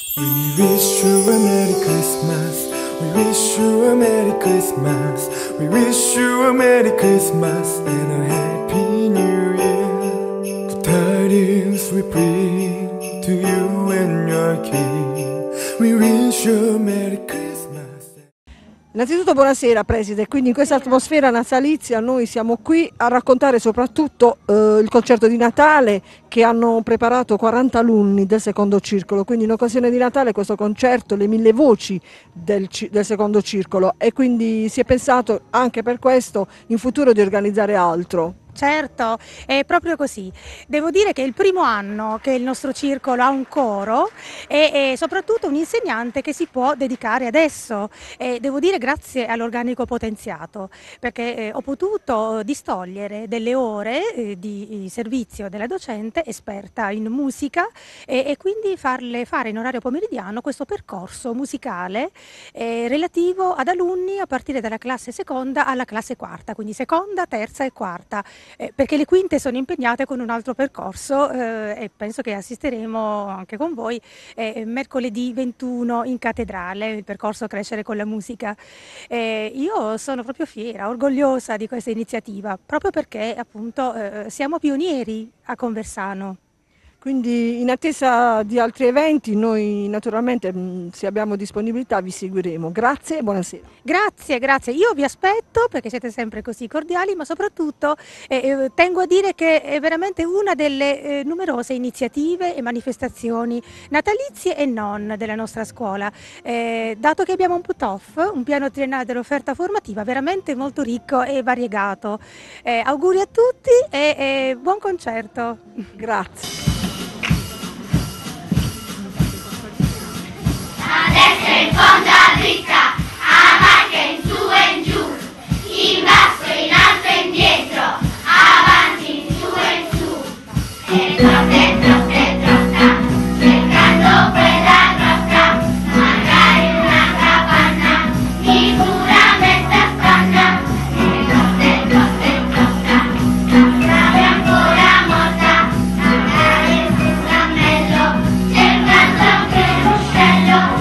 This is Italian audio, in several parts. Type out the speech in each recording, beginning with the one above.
We wish you a Merry Christmas. We wish you a Merry Christmas. We wish you a Merry Christmas and a Happy New Year. The tidings we bring to you and your King. We wish you a Merry Christmas. Innanzitutto buonasera Preside, quindi in questa atmosfera natalizia noi siamo qui a raccontare soprattutto il concerto di Natale che hanno preparato 40 alunni del secondo circolo, quindi in occasione di Natale questo concerto, le 1000 voci del secondo circolo, e quindi si è pensato anche per questo in futuro di organizzare altro. Certo, è proprio così. Devo dire che è il primo anno che il nostro circolo ha un coro e soprattutto un insegnante che si può dedicare ad esso. E devo dire grazie all'organico potenziato, perché ho potuto distogliere delle ore di servizio della docente esperta in musica e quindi farle fare in orario pomeridiano questo percorso musicale relativo ad alunni a partire dalla classe seconda alla classe quarta, quindi seconda, terza e quarta. Perché le quinte sono impegnate con un altro percorso e penso che assisteremo anche con voi mercoledì 21 in cattedrale, il percorso Crescere con la musica. Io sono proprio fiera, orgogliosa di questa iniziativa, proprio perché appunto siamo pionieri a Conversano. Quindi in attesa di altri eventi noi naturalmente se abbiamo disponibilità vi seguiremo. Grazie e buonasera. Grazie, grazie. Io vi aspetto perché siete sempre così cordiali, ma soprattutto tengo a dire che è veramente una delle numerose iniziative e manifestazioni natalizie e non della nostra scuola. Dato che abbiamo un PUTOF, un piano triennale dell'offerta formativa veramente molto ricco e variegato. Auguri a tutti e buon concerto. Grazie. A destra, in fondo, a dritta, a macchia, in su e in giù, in basso, in alto e indietro, avanti, in su e in su, e trocca, cercando quella trocca, magari una capanna, di pura mezza spanna, e trocca, la strada è ancora morta, magari sul cammello, cercando anche l'uscello.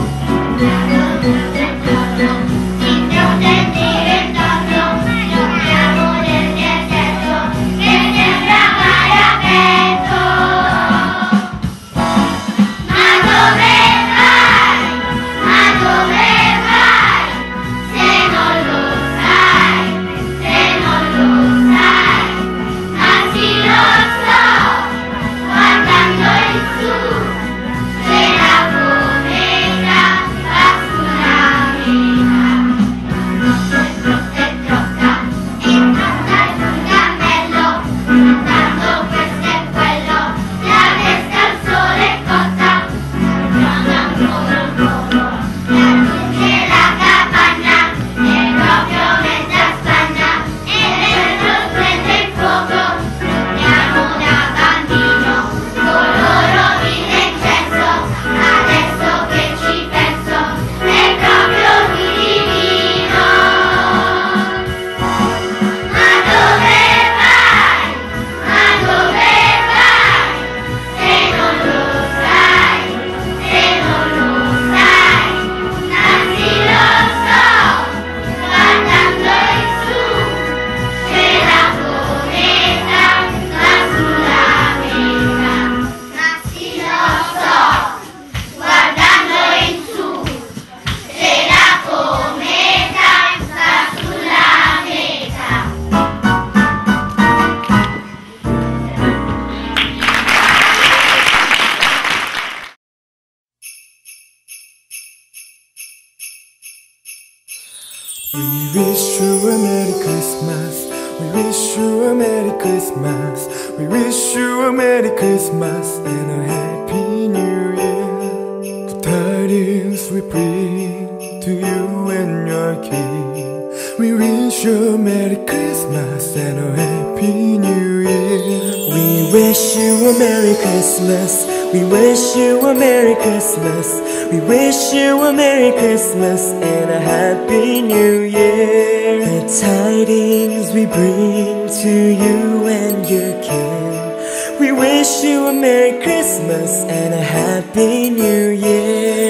We wish you a Merry Christmas. We wish you a Merry Christmas. We wish you a Merry Christmas and a Happy New Year. The tidings we bring to you and your King. We wish you a Merry Christmas and a Happy New Year. We wish you a Merry Christmas. We wish you a Merry Christmas. We wish you a Merry Christmas and a Happy New Year. The tidings we bring to you and your King. We wish you a Merry Christmas and a Happy New Year.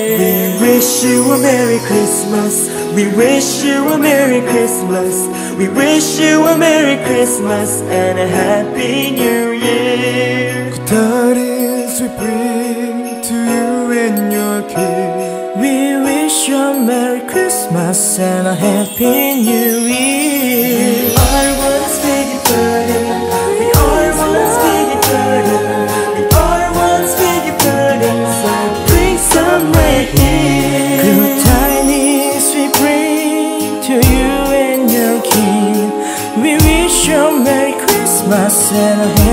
wish you a Merry Christmas. We wish you a Merry Christmas. We wish you a Merry Christmas and a Happy New Year. Good tidings we bring to you and your king. We wish you a Merry Christmas and a Happy New Year. We are one's big burden. We are one's big burden. We are one's big burden. So bring some rain. Good tidings we bring to you and your king. We wish you a Merry Christmas and a